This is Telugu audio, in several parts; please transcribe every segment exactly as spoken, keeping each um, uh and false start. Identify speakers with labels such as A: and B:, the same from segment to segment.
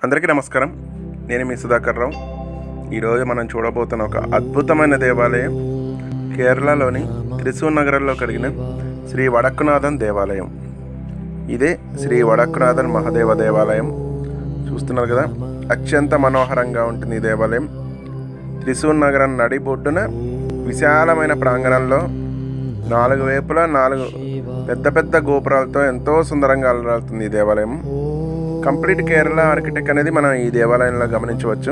A: అందరికీ నమస్కారం. నేను మీ సుధాకర్ రావు. ఈరోజు మనం చూడబోతున్న ఒక అద్భుతమైన దేవాలయం కేరళలోని త్రిశూర్ నగరంలో కలిగిన శ్రీ వడక్కునాథన్ దేవాలయం. ఇదే శ్రీ వడక్కునాథన్ మహాదేవ దేవాలయం. చూస్తున్నారు కదా, అత్యంత మనోహరంగా ఉంటుంది ఈ దేవాలయం. త్రిశూర్ నగరం నడిబొడ్డున విశాలమైన ప్రాంగణంలో నాలుగు వైపులా నాలుగు పెద్ద పెద్ద గోపురాలతో ఎంతో సుందరంగా అలరాడుతుంది ఈ దేవాలయం. కంప్లీట్ కేరళ ఆర్కిటెక్ట్ అనేది మనం ఈ దేవాలయంలో గమనించవచ్చు.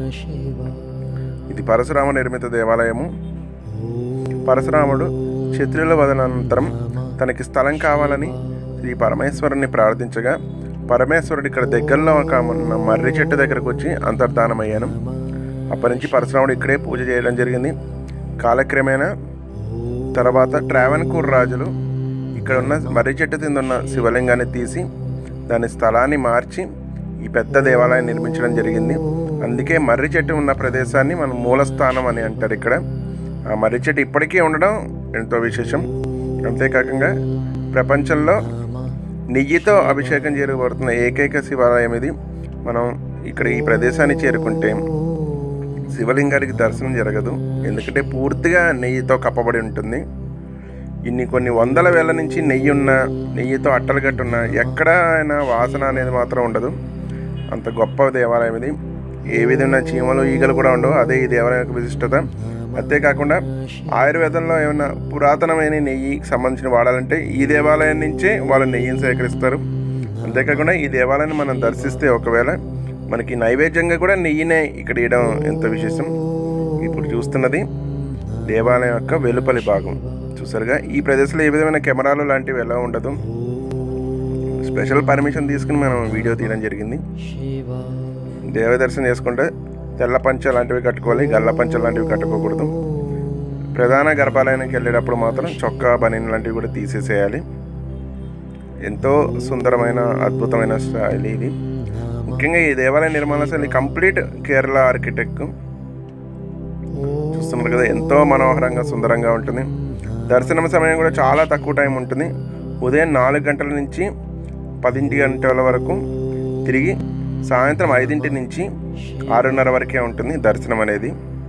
A: ఇది పరశురామ నిర్మిత దేవాలయము. పరశురాముడు క్షత్రియుల వదనంతరం తనకి స్థలం కావాలని శ్రీ పరమేశ్వరుని ప్రార్థించగా పరమేశ్వరుడు ఇక్కడ దగ్గరలో ఒక మర్రి చెట్టు దగ్గరకు వచ్చి అంతర్ధానమయ్యాను. అప్పటి నుంచి పరశురాముడు ఇక్కడే పూజ చేయడం జరిగింది. కాలక్రమేణా తర్వాత ట్రావెన్కూర్ రాజులు ఇక్కడ ఉన్న మర్రి చెట్టు కింద ఉన్న శివలింగాన్ని తీసి దాని స్థలాన్ని మార్చి ఈ పెద్ద దేవాలయం నిర్మించడం జరిగింది. అందుకే మర్రి చెట్టు ఉన్న ప్రదేశాన్ని మనం మూలస్థానం అని అంటారు. ఇక్కడ ఆ మర్రి చెట్టు ఇప్పటికీ ఉండడం ఎంతో విశేషం. అంతేకాకుండా ప్రపంచంలో నెయ్యితో అభిషేకం జరగబడుతున్న ఏకైక శివాలయం ఇది. మనం ఇక్కడ ఈ ప్రదేశాన్ని చేరుకుంటే శివలింగానికి దర్శనం జరగదు, ఎందుకంటే పూర్తిగా నెయ్యితో కప్పబడి ఉంటుంది. ఇన్ని కొన్ని వందల వేల నుంచి నెయ్యి ఉన్న నెయ్యితో అట్టలు కట్టున్న ఎక్కడైనా వాసన అనేది మాత్రం ఉండదు. అంత గొప్ప దేవాలయం ఇది. ఏ విధమైన చీమలు ఈగలు కూడా ఉండవు. అదే ఈ దేవాలయం యొక్క విశిష్టత. అంతేకాకుండా ఆయుర్వేదంలో ఏమైనా పురాతనమైన నెయ్యికి సంబంధించిన వాడాలంటే ఈ దేవాలయం నుంచే వాళ్ళు నెయ్యిని సేకరిస్తారు. అంతేకాకుండా ఈ దేవాలయాన్ని మనం దర్శిస్తే ఒకవేళ మనకి నైవేద్యంగా కూడా నెయ్యినే ఇక్కడ ఇవ్వడం ఎంతో విశేషం. ఇప్పుడు చూస్తున్నది దేవాలయం యొక్క వెలుపలి భాగం. చూసారుగా, ఈ ప్రదేశంలో ఏ విధమైన కెమెరాలు లాంటివి ఎలా ఉండదు. స్పెషల్ పర్మిషన్ తీసుకుని మనం వీడియో తీయడం జరిగింది. దేవ దర్శనం చేసుకుంటే తెల్ల పంచ లాంటివి కట్టుకోవాలి, గల్ల పంచ లాంటివి కట్టుకోకూడదు. ప్రధాన గర్భాలయానికి వెళ్ళేటప్పుడు మాత్రం చొక్కా బనీన్ లాంటివి కూడా తీసేసేయాలి. ఎంతో సుందరమైన అద్భుతమైన శైలి ఇది. ముఖ్యంగా ఈ దేవాలయ నిర్మాణ శైలి కంప్లీట్ కేరళ ఆర్కిటెక్ట్. చూస్తున్నారు కదా, ఎంతో మనోహరంగా సుందరంగా ఉంటుంది. దర్శనం సమయం కూడా చాలా తక్కువ టైం ఉంటుంది. ఉదయం నాలుగు గంటల నుంచి పదింటి గంటల వరకు, తిరిగి సాయంత్రం ఐదింటి నుంచి ఆరున్నర వరకే ఉంటుంది దర్శనం అనేది.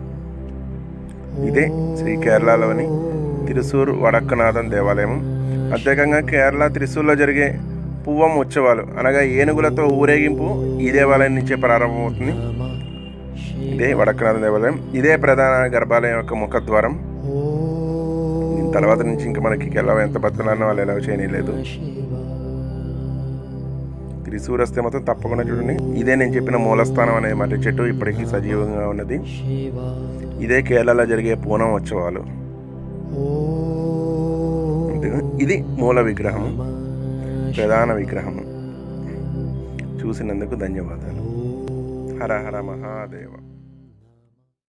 A: ఇదే శ్రీ కేరళలోని త్రిశూర్ వడక్కునాథన్ దేవాలయం. ప్రత్యేకంగా కేరళ త్రిశూర్లో జరిగే పువ్వం ఉత్సవాలు అనగా ఏనుగులతో ఊరేగింపు ఈ దేవాలయం నుంచే ప్రారంభమవుతుంది. ఇదే వడక్కునాథన్ దేవాలయం. ఇదే ప్రధాన గర్భాలయం యొక్క ముఖద్వారం. దీని తర్వాత నుంచి ఇంకా మనకి ఎలా ఎంత బతుకులన్నా వాళ్ళు ఎలా చేయలేదు. త్రిశూర్ వస్తే మొత్తం తప్పకుండా చూడండి. ఇదే నేను చెప్పిన మూలస్థానం అనే మర్రి చెట్టు ఇప్పటికీ సజీవంగా ఉన్నది. ఇదే కేరళలో జరిగే పూనం ఉత్సవాలు. ఇది మూల విగ్రహం, ప్రధాన విగ్రహం. చూసినందుకు ధన్యవాదాలు. హర హర మహాదేవ.